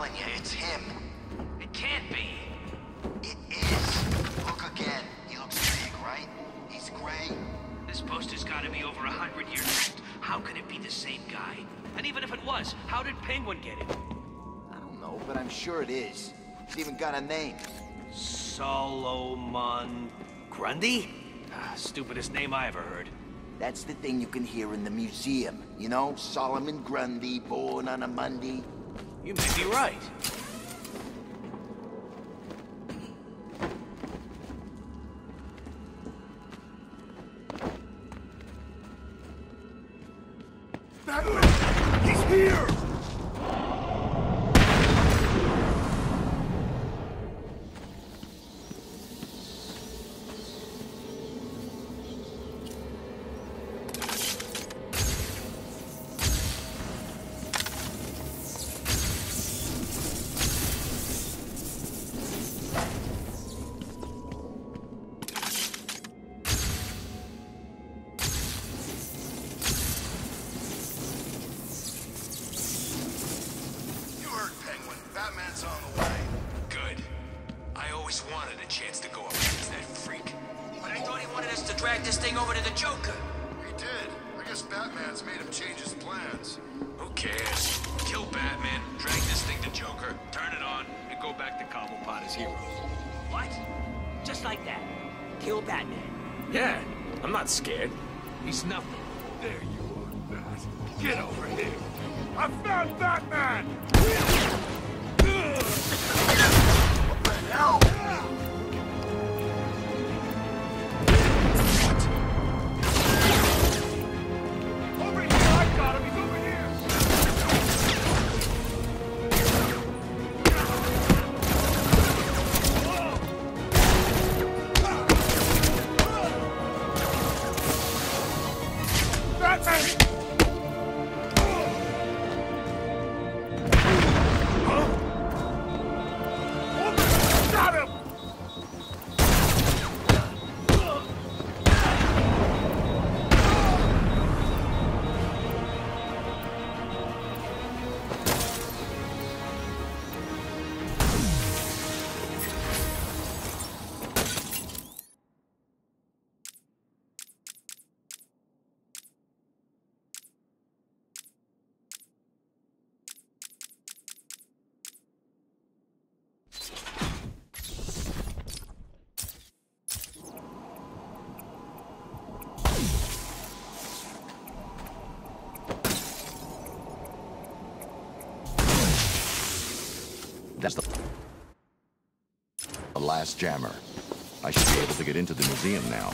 telling you, it's him. It can't be. It is. Look again. He looks big, right? He's gray. This poster's gotta be over 100 years old. How can it be the same guy? And even if it was, how did Penguin get it? I don't know, but I'm sure it is. It's even got a name. Solomon Grundy? Stupidest name I ever heard. That's the thing you can hear in the museum. You know, Solomon Grundy, born on a Monday. You may be right. Batman! He's here! Batman's on the way. Good. I always wanted a chance to go up against that freak. But I thought he wanted us to drag this thing over to the Joker. He did. I guess Batman's made him change his plans. Who cares? Kill Batman, drag this thing to Joker, turn it on, and go back to Cobblepot as heroes. What? Just like that? Kill Batman? Yeah, I'm not scared. He's nothing. There you are, Bat. Get over here. I found Batman! What the hell? Over here! I got him! He's over here! Batman! Got him! That's the last jammer. I should be able to get into the museum now.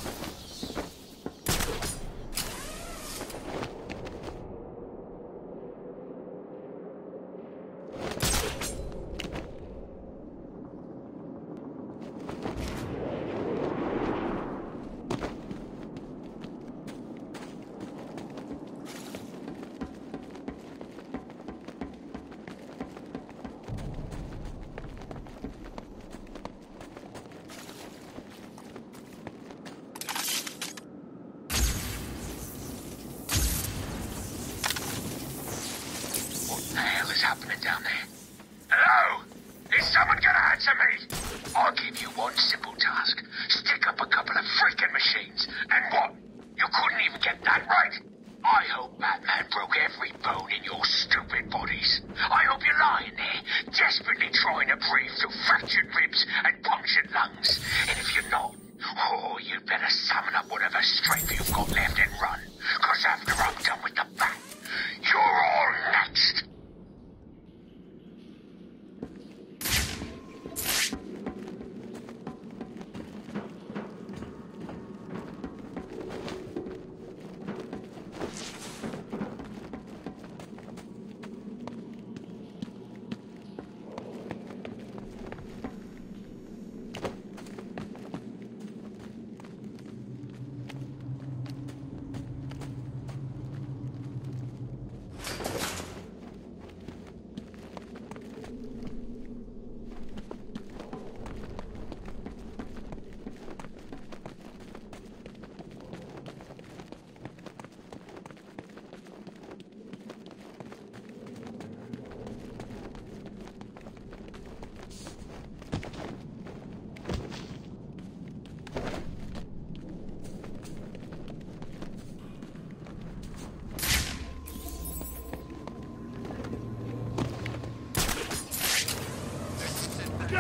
What the hell is happening down there? Hello? Is someone gonna answer me? I'll give you one simple task. Stick up a couple of freaking machines. And what? You couldn't even get that right? I hope Batman broke every bone in your stupid bodies. I hope you're lying there, desperately trying to breathe through fractured ribs and punctured lungs. And if you're not, oh, you'd better summon up whatever strength you've got left and run. 'Cause after I'm done with the Bat, you're all next.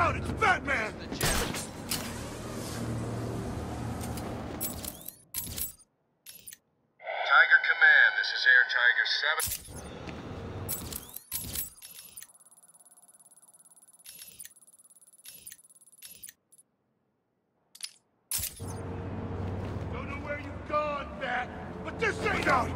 out! It's Batman! Tiger Command, this is Air Tiger 7. Don't know where you've gone, Bat, but this ain't out!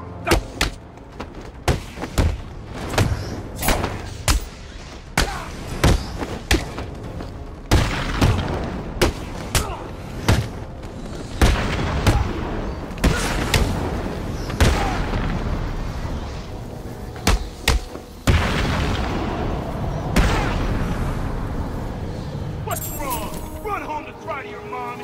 What's wrong? Run home to cry to your mommy!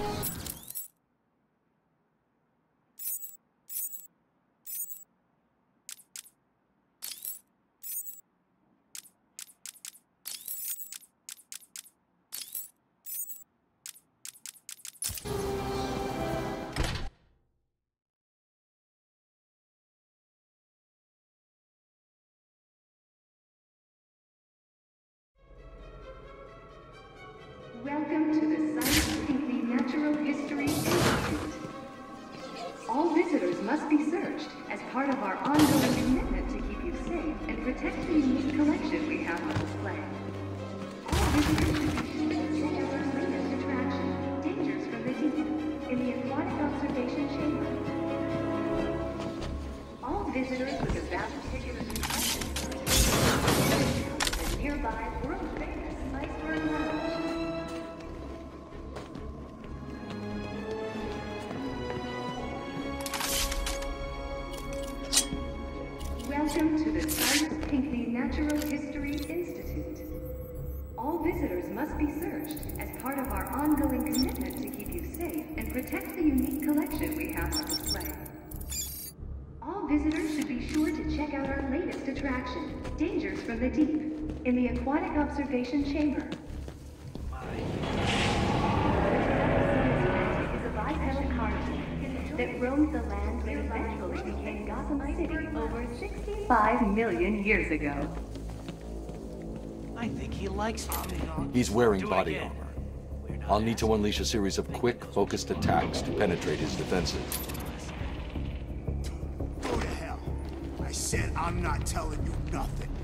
Welcome to the Science Pinkley Natural History Institute. All visitors must be searched as part of our ongoing commitment to keep you safe and protect the unique collection we have on display. All visitors should be sure to check out our latest attraction, Dangers from the Deep, in the Aquatic Observation Chamber. All visitors with a valid ticket of the nearby world-famous Iceberg Lounge. Welcome to the Science Pinkley Natural History Institute. All visitors must be searched as part of our ongoing commitment to keep you safe and protect the unique collection we have on display. All visitors should be sure to check out our latest attraction, Dangers from the Deep, in the Aquatic Observation Chamber. Is a bipedal carnivore that roamed the land and eventually became Gotham City over 65 million years ago. I think he likes it. He's wearing body armor. I'll need to unleash a series of quick, focused attacks to penetrate his defenses. Go to hell. I said I'm not telling you nothing.